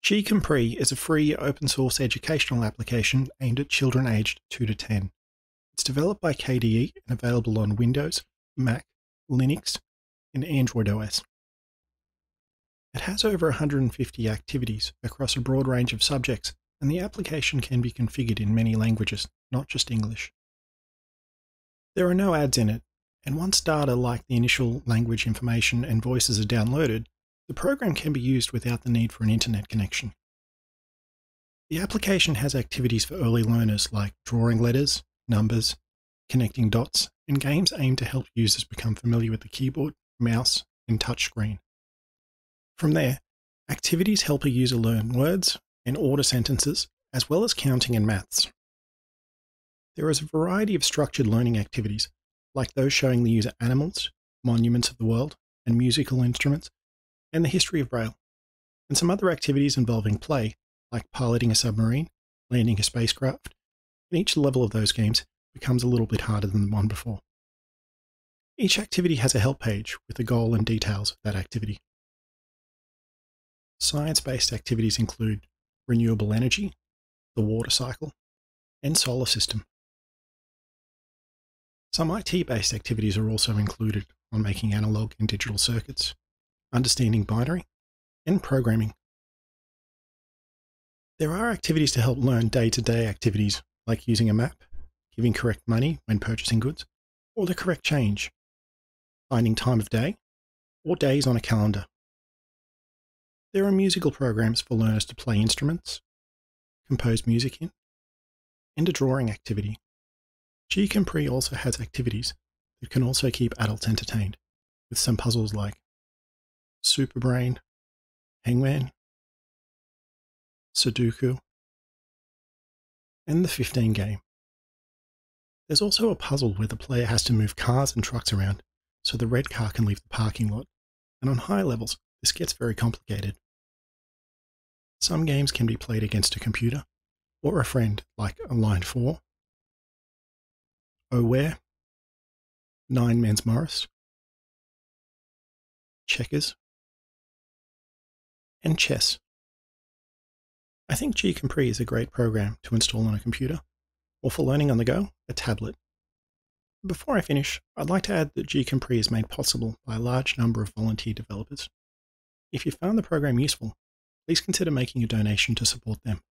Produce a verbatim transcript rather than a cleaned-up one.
GCompris is a free open-source educational application aimed at children aged two to ten. It's developed by K D E and available on Windows, Mac, Linux, and Android O S. It has over one hundred fifty activities across a broad range of subjects, and the application can be configured in many languages, not just English. There are no ads in it, and once data like the initial language information and voices are downloaded, the program can be used without the need for an internet connection. The application has activities for early learners like drawing letters, numbers, connecting dots, and games aimed to help users become familiar with the keyboard, mouse, and touchscreen. From there, activities help a user learn words and order sentences, as well as counting and maths. There is a variety of structured learning activities, like those showing the user animals, monuments of the world, and musical instruments, and the history of Braille, and some other activities involving play, like piloting a submarine, landing a spacecraft, and each level of those games becomes a little bit harder than the one before. Each activity has a help page with the goal and details of that activity. Science-based activities include renewable energy, the water cycle, and solar system. Some I T-based activities are also included on making analog and digital circuits, understanding binary, and programming. There are activities to help learn day-to-day activities like using a map, giving correct money when purchasing goods, or the correct change, finding time of day, or days on a calendar. There are musical programs for learners to play instruments, compose music in, and a drawing activity. GCompris also has activities that can also keep adults entertained, with some puzzles like Superbrain, Hangman, Sudoku, and the fifteen game. There's also a puzzle where the player has to move cars and trucks around so the red car can leave the parking lot, and on high levels this gets very complicated. Some games can be played against a computer or a friend, like Line four, Oh Where, Nine Men's Morris, Checkers, and Chess. I think GCompris is a great program to install on a computer, or for learning on the go, a tablet. Before I finish, I'd like to add that GCompris is made possible by a large number of volunteer developers. If you found the program useful, please consider making a donation to support them.